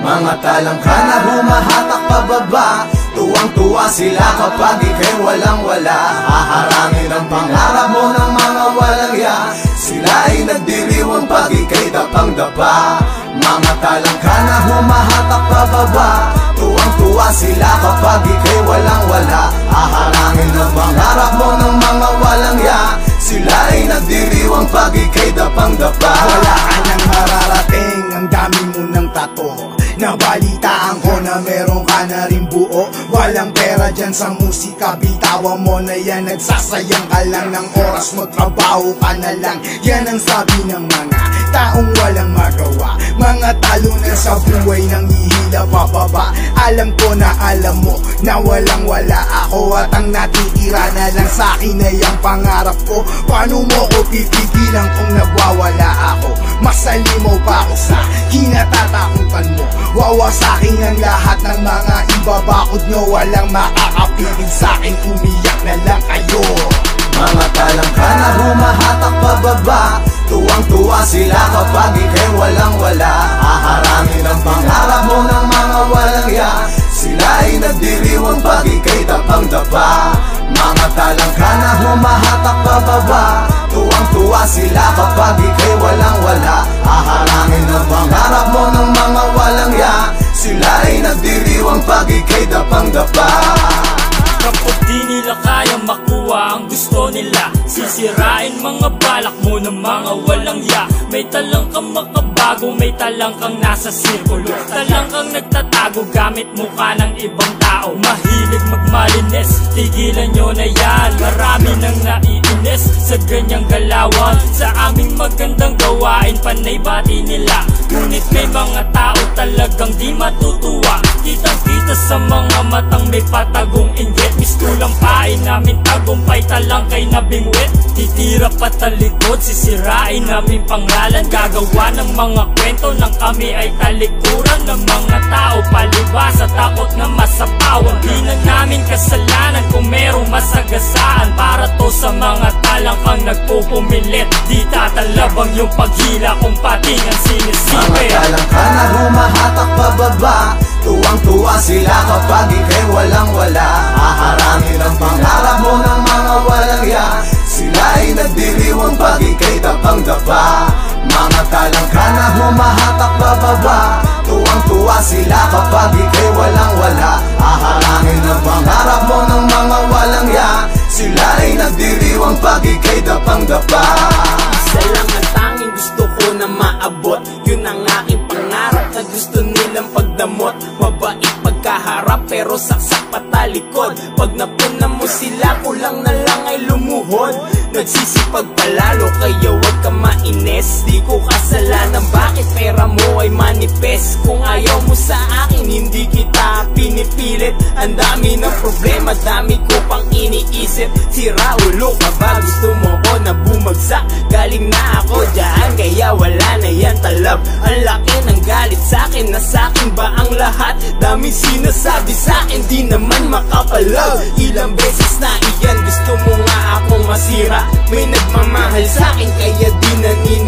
Mga talangka na humahatak pababa, tuwang-tuwa sila kapag ika'y walang-wala. Haharangin ang pangarap mo ng mga walang ya, sila ay nagdiriwang pag ika'y dapang-dapa. Mga talangka na humahatak pababa, tuwang-tuwa sila kapag ika'y walang-wala. Haharangin ang pangarap mo ng mga walang ya, sila ay nagdiriwang pag ika'y dapang-dapa. Wala ka nang mararating, ang dami mo ng tato. Nabalitaan ko na meron ka na rin buo. Walang pera dyan sa musika, bitawan mo na yan. Nagsasayang ka lang ng oras mo, trabaho ka na lang. Yan ang sabi ng mga taong walang magawa. Mga talo na sa buhay nang hihila pababa. Alam ko na alam mo na walang wala ako, at ang natitira na lang sa'kin ay ang pangarap ko. Paano mo ko pipigilan kung nagwawala ako? Masalimaw pa ako sa kinatatakutan mo. Wawasakin ang lahat ng mga ibabakod nyo. Walang makakapiling sa'kin, umiyak na lang kayo. Mga talangka na humahatak pababa, tuwang-tuwa sila kapag ika'y walang-wala. Haharangin ang pangarap mo ng mga walang ya, sila ay nagdiriwang pag ika'y dapang-dapa. Mga talangka na humahatak pababa, tuwang-tuwa sila kapag ika'y walang-wala. Haharangin ang pangarap mo ng mga walang ya, sila ay nagdiriwang pag ika'y dapang-dapa. Kapag di nila kayang makuha ang gusto nila, sisirain mga balak mo ng mga walang ya. May talang kang makabago, may talang kang nasa sirkulo, talang kang nagtatago gamit mukha ng ibang tao. Mahilig magmalinis, tigilan nyo na yan. Marami nang naiinis sa ganyang galawan. Sa aming magandang gawain, panay bati nila. Ngunit may mga tao talagang di matutuwa. Kitang-kita sa mga matang may patagong inggit. Mistulang pain namin tagumpay, talang kay nabingwit. Titira patalikod, sisirain namin pangalan. Gagawa ng mga kwento ng kami ay talikuran ng mga tao. Palibas sa takot na masapawan. Di na namin kasalanan kung merong masagasaan. Para to sa mga talangkang nagpupumilit. Di tatalabang yung paghila kung pating ang sinisipin. Mga talangka na humahatak pababa, tuwang-tuwa sila kapag ika'y walang-wala. Haharangin ang pangarap mo ng mga walang ya, sila ay nagdiriwang pag ika'y dapang-dapa. Mga talangka na humahatak pababa, tuwang-tuwa sila kapag ika'y walang-wala. Haharangin ang pangarap mo ng mga walang ya, sila ay nagdiriwang pag ika'y dapang-dapa. Isa lang ang tanging gusto ko na maabot, yun ang aking pangarap na gusto nilang pagdamot. Mabait pagkaharap pero saksak patalikod. Pag napuna mo sila, kulang na lang ay lumuhod. Nagsisipag palalo kaya wag ka mainis. Di ko kasalanan bakit pera mo ay manifest. Kung ayaw mo sa akin, hindi kita pinipilit. Ang dami ng problema, dami ko pang iniisip. Sira ulo ka ba? Gusto mo ko na bumagsak? Galing na ako dyan, kaya wala na yan talab. Ang laki ng galit sa'kin, na sa'kin ba ang lahat? Daming sinasabi sa'kin, di naman makapalag. Ilang beses na iyan, gusto mo nga akong masira. May nagmamahal sa'kin, kaya di na